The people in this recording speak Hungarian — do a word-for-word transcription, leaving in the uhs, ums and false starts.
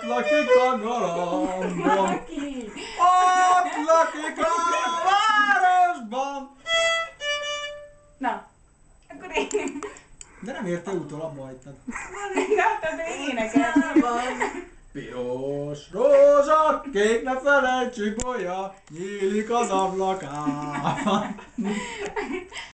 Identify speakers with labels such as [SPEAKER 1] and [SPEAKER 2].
[SPEAKER 1] lakik a galambon,
[SPEAKER 2] Ki?
[SPEAKER 1] ott lakik a városban.
[SPEAKER 2] Na, akkor én.
[SPEAKER 1] De nem érte utol, abba hagytad.
[SPEAKER 2] De hát az énekeltem.
[SPEAKER 1] Piros rózsa, kék ne felejtsük bolya, nyílik az ablakában.